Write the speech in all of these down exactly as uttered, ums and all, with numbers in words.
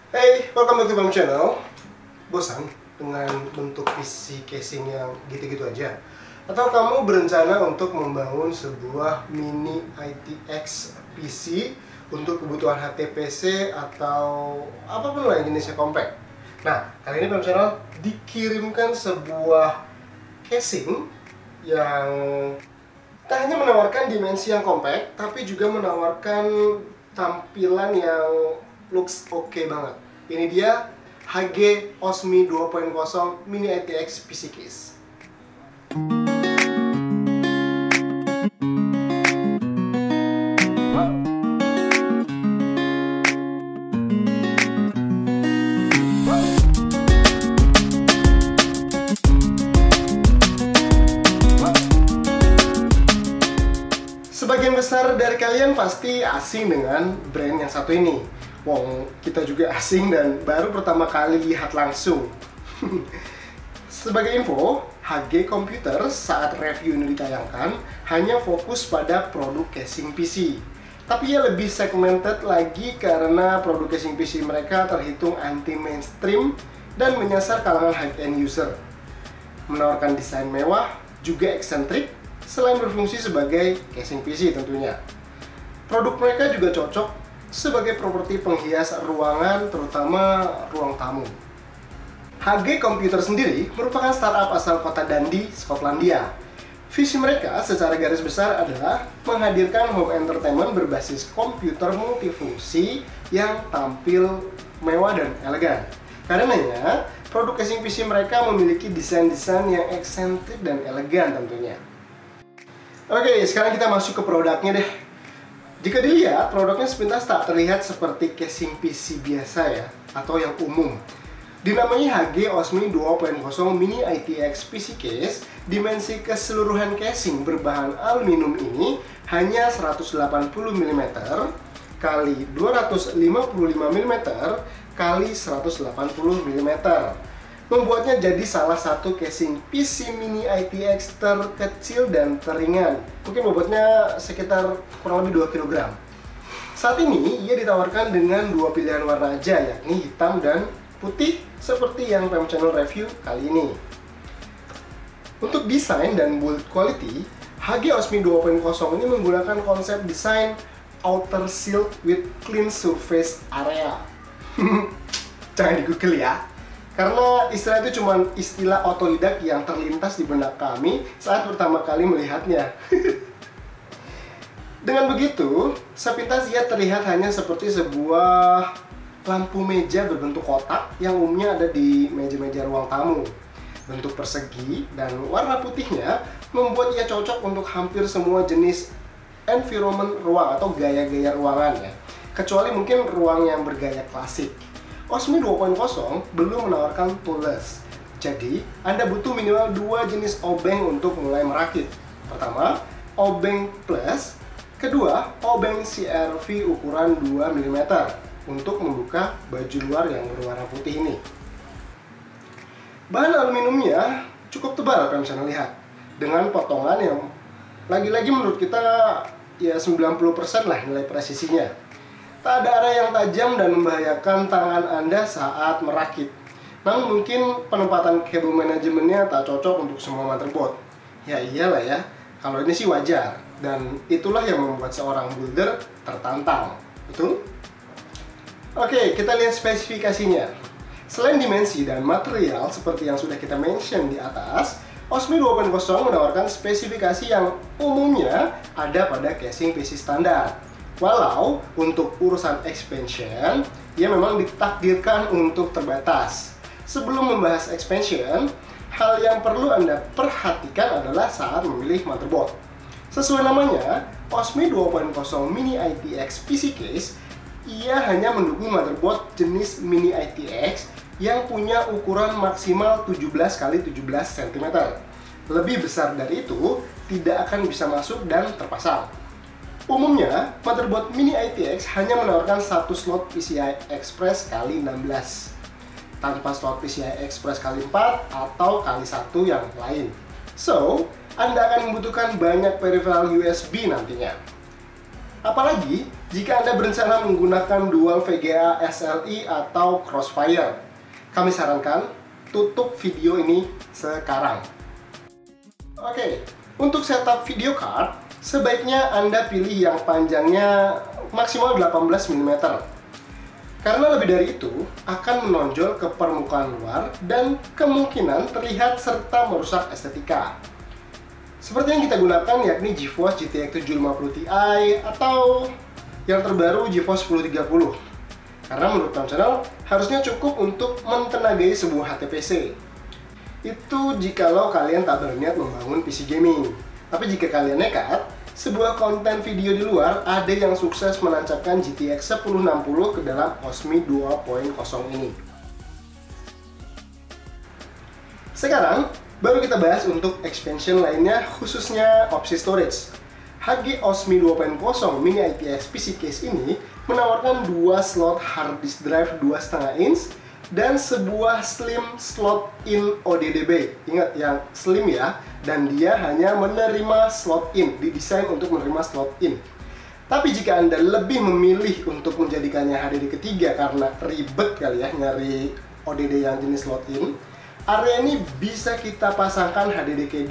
Hey, welcome back to my channel. Bosan dengan bentuk P C casing yang gitu-gitu aja? Atau kamu berencana untuk membangun sebuah mini I T X P C untuk kebutuhan H T P C atau apapun lah jenisnya compact? Nah, kali ini Pem Channel dikirimkan sebuah casing yang tak hanya menawarkan dimensi yang compact, tapi juga menawarkan tampilan yang looks oke okay banget. Ini dia H G Osmi dua titik nol Mini I T X P C Case. Sebagian besar dari kalian pasti asing dengan brand yang satu ini. Wong, kita juga asing dan baru pertama kali lihat langsung. Sebagai info, H G Computer saat review ini ditayangkan hanya fokus pada produk casing P C. Tapi ya lebih segmented lagi karena produk casing P C mereka terhitung anti mainstream dan menyasar kalangan high-end user. Menawarkan desain mewah, juga eksentrik, selain berfungsi sebagai casing P C tentunya. Produk mereka juga cocok sebagai properti penghias ruangan, terutama ruang tamu. H G Computer sendiri merupakan startup asal kota Dundee, Skotlandia. Visi mereka secara garis besar adalah menghadirkan home entertainment berbasis komputer multifungsi yang tampil mewah dan elegan. Karenanya, produk casing P C mereka memiliki desain-desain yang eksentrik dan elegan tentunya. Oke, sekarang kita masuk ke produknya deh. Jika dilihat, produknya sepintas tak terlihat seperti casing P C biasa ya, atau yang umum. Dinamai H G Osmi dua titik nol Mini I T X P C Case, dimensi keseluruhan casing berbahan aluminium ini hanya seratus delapan puluh milimeter kali dua ratus lima puluh lima milimeter kali seratus delapan puluh milimeter. Membuatnya jadi salah satu casing P C Mini I T X terkecil dan teringan. Mungkin bobotnya sekitar kurang lebih dua kilogram. Saat ini ia ditawarkan dengan dua pilihan warna aja, yakni hitam dan putih seperti yang Pem Channel review kali ini. Untuk desain dan build quality, H G Osmi dua titik nol ini menggunakan konsep desain outer silk with clean surface area. Jangan di Google ya. Karena istilah itu cuma istilah otodidak yang terlintas di benak kami saat pertama kali melihatnya. Dengan begitu, sepintas ia terlihat hanya seperti sebuah lampu meja berbentuk kotak yang umumnya ada di meja-meja ruang tamu. Bentuk persegi dan warna putihnya membuat ia cocok untuk hampir semua jenis environment ruang atau gaya-gaya ruangan ya. Kecuali mungkin ruang yang bergaya klasik. Osmi dua titik nol belum menawarkan toolless, jadi Anda butuh minimal dua jenis obeng untuk mulai merakit. Pertama, obeng plus, kedua, obeng C R V ukuran dua milimeter untuk membuka baju luar yang berwarna putih ini. Bahan aluminiumnya cukup tebal, kalian bisa lihat, dengan potongan yang lagi-lagi menurut kita ya sembilan puluh persen lah nilai presisinya. Tak ada area yang tajam dan membahayakan tangan Anda saat merakit. Namun mungkin penempatan kabel manajemennya tak cocok untuk semua motherboard. Ya iyalah ya, kalau ini sih wajar. Dan itulah yang membuat seorang builder tertantang. Betul? Oke, kita lihat spesifikasinya. Selain dimensi dan material seperti yang sudah kita mention di atas, Osmi dua titik nol menawarkan spesifikasi yang umumnya ada pada casing P C standar. Walau untuk urusan expansion, ia memang ditakdirkan untuk terbatas. Sebelum membahas expansion, hal yang perlu Anda perhatikan adalah saat memilih motherboard. Sesuai namanya, Osmi dua titik nol Mini I T X P C Case, ia hanya mendukung motherboard jenis Mini I T X yang punya ukuran maksimal tujuh belas kali tujuh belas sentimeter. Lebih besar dari itu, tidak akan bisa masuk dan terpasang. Umumnya, motherboard Mini I T X hanya menawarkan satu slot P C I Express kali enam belas tanpa slot P C I Express kali empat atau kali satu yang lain. So, Anda akan membutuhkan banyak peripheral U S B nantinya. Apalagi, jika Anda berencana menggunakan dual V G A S L I atau Crossfire. Kami sarankan tutup video ini sekarang. Oke, untuk setup video card, sebaiknya Anda pilih yang panjangnya maksimal delapan belas milimeter. Karena lebih dari itu, akan menonjol ke permukaan luar dan kemungkinan terlihat serta merusak estetika. Seperti yang kita gunakan yakni GeForce G T X tujuh lima puluh Ti atau yang terbaru GeForce sepuluh tiga puluh. Karena menurut Pem Channel, harusnya cukup untuk mentenagai sebuah H T P C. Itu jikalau kalian tak berniat membangun P C gaming. Tapi jika kalian nekat, sebuah konten video di luar ada yang sukses menancapkan G T X sepuluh enam puluh ke dalam Osmi dua titik nol ini. Sekarang, baru kita bahas untuk expansion lainnya, khususnya opsi storage. H G Osmi dua titik nol Mini I P S P C Case ini menawarkan dua slot hard disk drive dua koma lima inch dan sebuah slim slot in O D D B. Ingat, yang slim ya, dan dia hanya menerima slot in, didesain untuk menerima slot in. Tapi jika Anda lebih memilih untuk menjadikannya H D D ketiga karena ribet kali ya nyari O D D yang jenis slot in, area ini bisa kita pasangkan H D D K D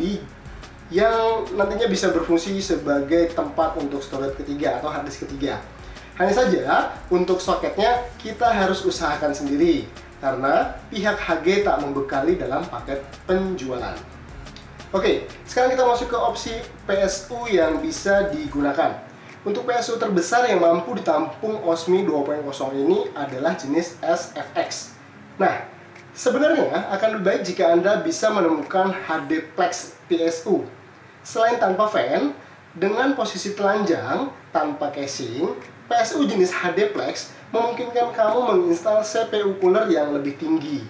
yang nantinya bisa berfungsi sebagai tempat untuk storage ketiga atau hard disk ketiga. Hanya saja, untuk soketnya kita harus usahakan sendiri karena pihak H G tak membekali dalam paket penjualan. Oke, sekarang kita masuk ke opsi P S U yang bisa digunakan. Untuk P S U terbesar yang mampu ditampung Osmi dua titik nol ini adalah jenis S F X. Nah, sebenarnya akan lebih baik jika Anda bisa menemukan H D Plex P S U. Selain tanpa fan, dengan posisi telanjang, tanpa casing, P S U jenis H D Plex memungkinkan kamu menginstal C P U cooler yang lebih tinggi.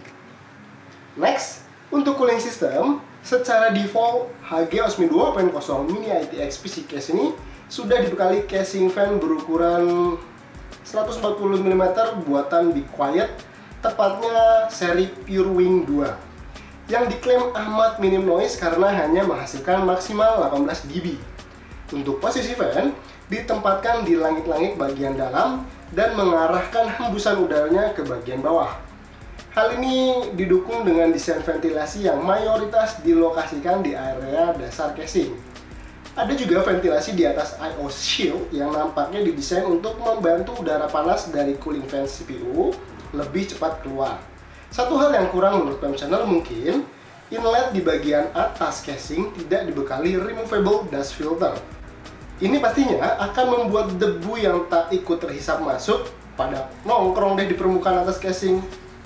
Next, untuk cooling system, secara default H G Osmi dua titik nol Mini I P S P C Case ini sudah dibekali casing fan berukuran seratus empat puluh milimeter buatan Be Quiet, tepatnya seri PureWing dua, yang diklaim amat minim noise karena hanya menghasilkan maksimal delapan belas decibel. Untuk posisi fan, ditempatkan di langit-langit bagian dalam dan mengarahkan hembusan udaranya ke bagian bawah. Hal ini didukung dengan desain ventilasi yang mayoritas dilokasikan di area dasar casing. Ada juga ventilasi di atas I O shield yang nampaknya didesain untuk membantu udara panas dari cooling fan C P U lebih cepat keluar. Satu hal yang kurang menurut Pem Channel mungkin, inlet di bagian atas casing tidak dibekali removable dust filter. Ini pastinya akan membuat debu yang tak ikut terhisap masuk pada nongkrong deh di permukaan atas casing.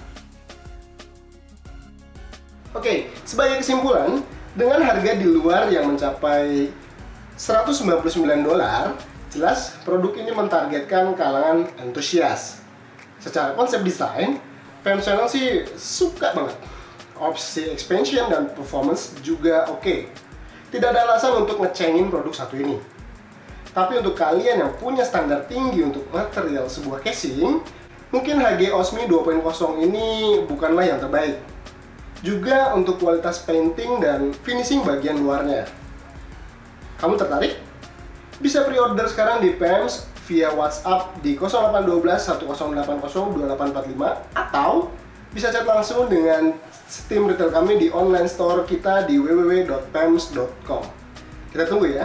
Oke, sebagai kesimpulan, dengan harga di luar yang mencapai seratus sembilan puluh sembilan dolar, jelas produk ini mentargetkan kalangan antusias. Secara konsep desain, Pem Channel sih suka banget. Opsi expansion dan performance juga oke. Okay. Tidak ada alasan untuk ngecengin produk satu ini. Tapi untuk kalian yang punya standar tinggi untuk material sebuah casing, mungkin H G Osmi dua titik nol ini bukanlah yang terbaik. Juga untuk kualitas painting dan finishing bagian luarnya. Kamu tertarik? Bisa pre-order sekarang di Pems via WhatsApp di nol delapan satu dua satu nol delapan nol dua delapan empat lima atau bisa chat langsung dengan tim retail kami di online store kita di w w w dot pems dot com. Kita tunggu ya.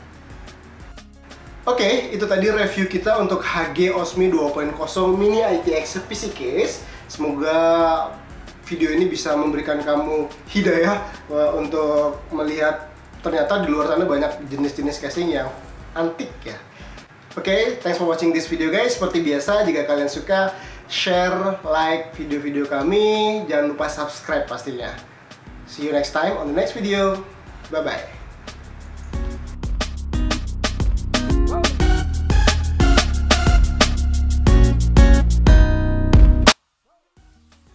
Oke, okay, itu tadi review kita untuk H G Osmi dua titik nol Mini I P S P C Case. Semoga video ini bisa memberikan kamu hidayah uh, untuk melihat ternyata di luar sana banyak jenis-jenis casing yang antik ya. Oke, okay, thanks for watching this video guys. Seperti biasa, jika kalian suka, share, like video-video kami. Jangan lupa subscribe pastinya. See you next time on the next video. Bye-bye.